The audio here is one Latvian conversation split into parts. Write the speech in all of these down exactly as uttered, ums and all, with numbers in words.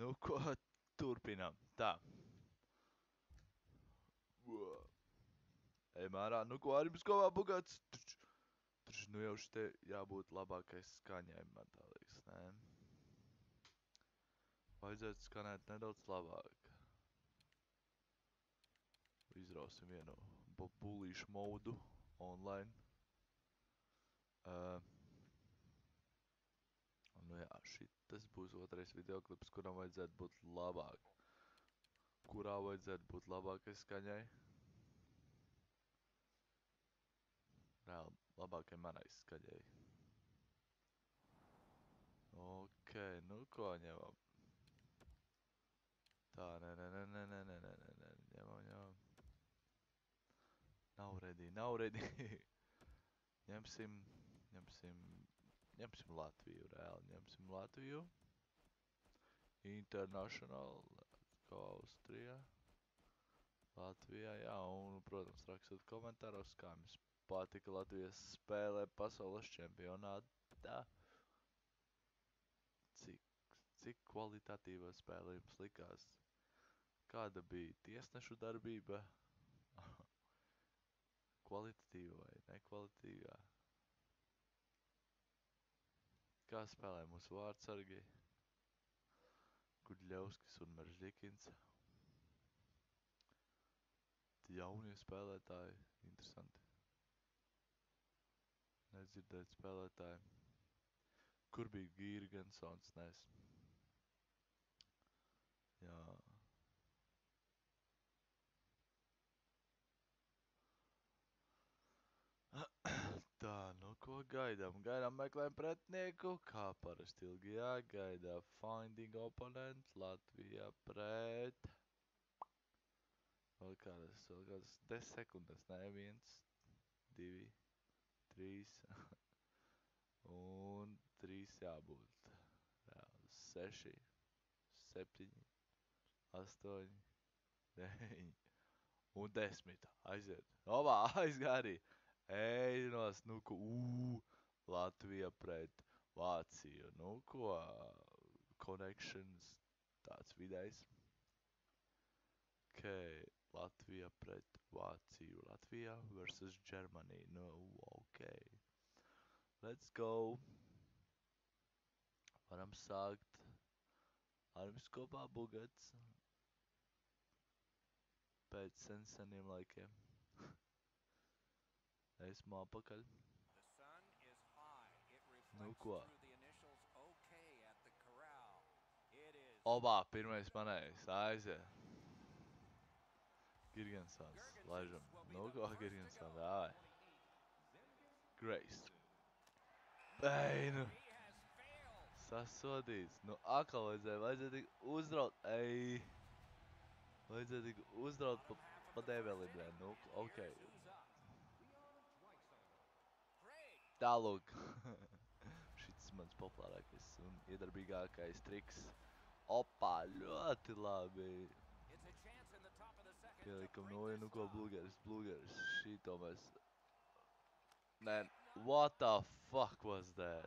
Nu, ko turpinām. Tā. Ej mērā, nu ko arī mums kopā bugāts. Taču, taču nu jau šite jābūt labākai skaņai, man tā liekas, nē. Vajadzētu skanēt nedaudz labāk. Izrausim vienu bulīšu modu online. Uh, nu jā, šitas būs otrais videoklips, kuram vajadzētu būt labāk. Kurā vajadzētu būt labākai skaņai. Reāli labākai manai skaņai. Ok, nu ko ņemam. Tā, nē, nē, nē, nē, nē, nē, nē, nē, nē, ņemam, ņemam. Nav ready, nav ready. Ņemsim, ņemsim, ņemsim Latviju, reāli ņemsim Latviju. International, ko Austrija. Latvijā, jā, un, protams, rakstot komentāros, kā jums patika Latvijas spēlē pasaules čempionātā. Cik, cik kvalitatīva spēle jums likās? Kāda bija tiesnešu darbība? Kvalitatīva vai nekvalitatīvā? Kā spēlē mūsu vārdsargi? Gudļevskis un Meržģikins. Jaunie spēlētāji, interesanti. Nedzirdēt spēlētāji. Kur bija Girgensons? Nes. Jā. Tā, nu ko gaidām? Gaidām meklējam pretnieku, kā parasti ilgi jāgaida. Finding opponent, Latvijā pret. Vēl kādas, vēl kādas desmit sekundes, ne? Viens, divi, trīs. Un trīs jābūt. Jā, seši, septiņi, astoņi, deviņi un desmit. Aiziet. Ovā, aizgārī. Ej, nos, nu ko, ū, Latvija pret Vāciju. Nu ko, connections, tāds vidējs. Ok, Latvija pret Vāciju. Latvija versus Germany. Nu, ok. Let's go. Varam sākt. Ar jums kopā bugats. Pēc sen seniem laikiem. Esmu apakaļ. Nu ko. Obā, pirmais manējs. Aiziet. Girgensons. Laižam. Nu ko, Girgensons. Dāvai. Grace. Ej, nu. Sasodīts. Nu, akal vajadzēja. Vajadzēja tik uzdraut. Ej. Vajadzēja tik uzdraut pa, pa develiem. Nu, ok. Tālūk. Šis mans populārākais un iedarbīgākais triks. Opā, ļoti labi. Pielikam noju, nu ko, blūgeris, blūgeris. Šito mēs... Nē, what the fuck was that?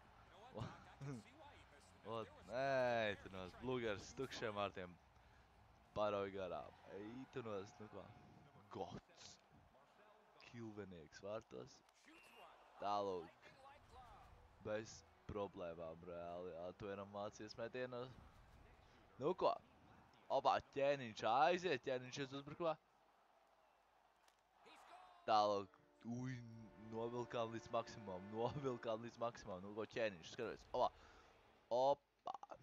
What? Nē, tu nos, blūgeris tukšiem vārtiem. Paroja garām. Ej, tu nos, nu ko. Gods. Kilvenieks vārtos. Tālūk. Bez problēmām reāli atveram Vācijas metienu. Nu ko? Opā, ķēniņš aiziet, ķēniņš ies uzbrukumā. Tālāk, ui, novilkām līdz maksimumam, novilkām līdz maksimumam. Nu ko, ķēniņš, skaties. Opā, opā.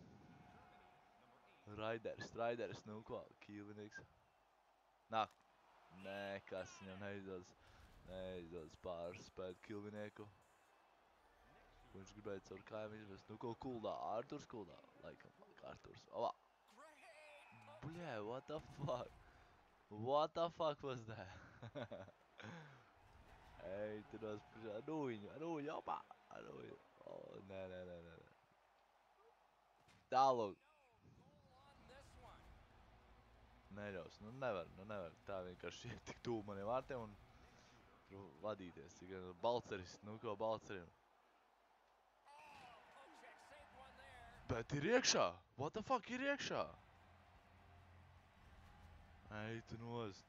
Raiders, raiders, nu ko, Kīlinieks. Nāk. Nē, kas viņam neizdodas. Neizdodas pārspēt Kilvinieku. Viņš gribēja caur kājām izvest. Nu ko, Kuldā, Ārturs Kuldā. Laikam, Ārturs. Ovā. Bļē, what the fuck? What the fuck was that? Ej, tu nos priekšā. Anuņu, anuņu, opā. Anuņu. O, nē, nē, nē, nē. Tālūk. Neļaus, nu nevar, nu nevar. Tā vienkārši iet tik tūl maniem vārtiem un tur vadīties. Balceris, nu ko, Balcerim. Bet ir iekšā! What the fuck ir iekšā? Ej, tu nost.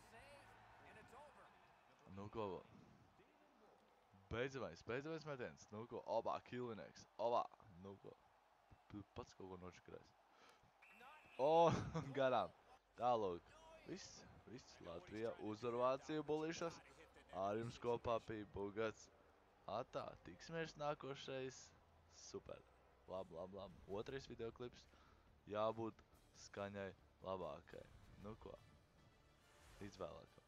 Nu ko? Beidzamais, beidzamais metiens. Nu ko? Obā, Killinieks. Obā. Nu ko? Tu pats kaut ko nošakarēs. O, garām. Tālūk. Viss, viss. Latvija uzvar Vāciju bulīšos. Ar jums kopā bija Bugats. Atā, tiksimies nākošais. Super. Lab, lab, lab. Otrais videoklips. Jābūt skaņai labākai. Nu ko? Izvēlēto.